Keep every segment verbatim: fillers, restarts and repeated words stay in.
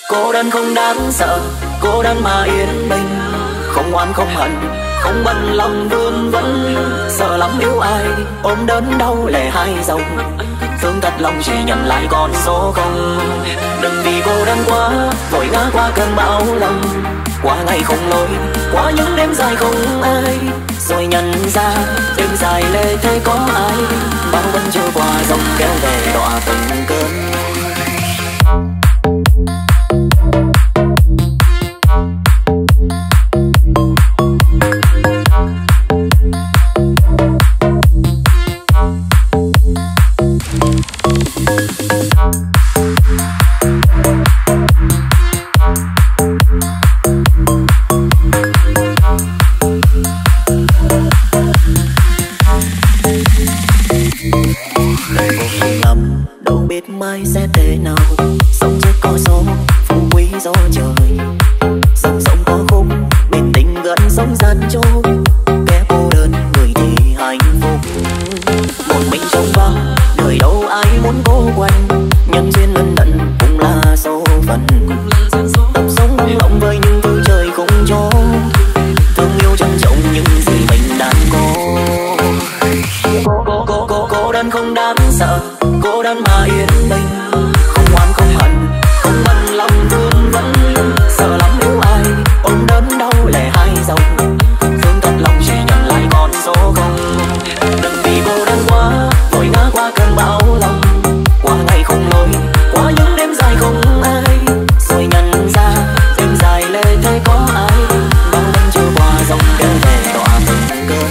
Cô đơn không đáng sợ, cô đơn mà yên bình, không oán không hận, không bận lòng vương vấn. Sợ lắm yêu ai ôm đớn đau lệ hai dòng, thương thật lòng chỉ nhận lại con số không. Đừng vì cô đơn quá vội ngã qua cơn bão lòng, qua ngày không lối, qua những đêm dài không ai, rồi nhận ra đêm dài lê thế có ai. Bao vẫn chưa qua dòng kéo về đọa từng cơn. Mai sẽ thế nào, sống chết có số, phú quý do trời. Sống sống có khúc, bên tình gần sống gian trôi. Kẻ cô đơn, người thì hạnh phúc. Một mình trong vắng, đời đâu ai muốn cô quanh. Nhân duyên lân lận cũng là số phận. Tập sống năng động với những thứ trời không cho. Thương yêu trân trọng những gì mình đang có. Cô, cô, cô, cô, cô đơn không đáng sợ, cô đơn mà yên bình, không oán không hận, không bận lòng vương vấn. Sợ lắm yêu ai ôm đớn đau lệ hai dòng, thương thật lòng chỉ nhận lại con số không. Đừng vì cô đơn quá vội ngã qua cơn bão lòng, qua ngày không lối, qua những đêm dài không ai, rồi nhận ra đêm dài lê thế có ai. Bao năm trôi qua dòng kéo về đọa từng cơn.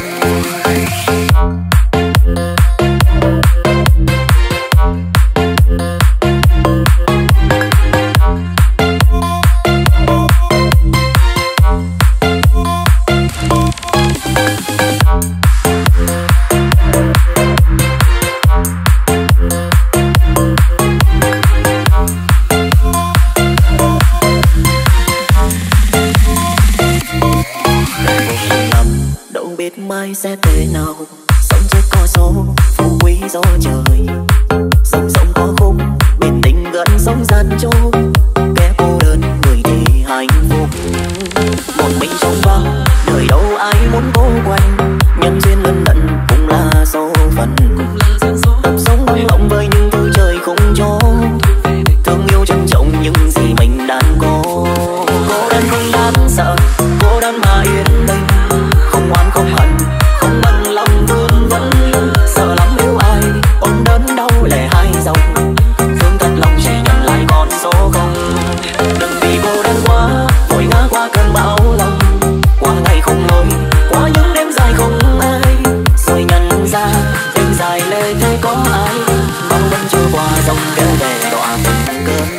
Mai sẽ thế nào, sống chết có số, phú quý do trời. Sống sống có khúc, bên tình gần sống gian trôi. Kẻ cô đơn, người thì hạnh phúc. Một mình trong vắng, đời đâu ai muốn cô quanh. Nhân duyên lân lận cũng là số phận. Tập sống năng động với những thứ trời không cho. Thương yêu trân trọng những gì mình đang có. Cô đơn không đáng sợ, cô đơn mà yên bình, không oán không hận, không bận lòng vương vấn. Sợ lắm yêu ai ôm đớn đau lệ hai dòng, thương thật lòng chỉ nhận lại con số không. Đừng vì cô đơn quá vội ngã qua cơn bão lòng, qua ngày không lối, qua những đêm dài không ai, rồi nhận ra đêm dài lê thế có ai. Bao năm trôi qua dòng kéo về đọa từng cơn.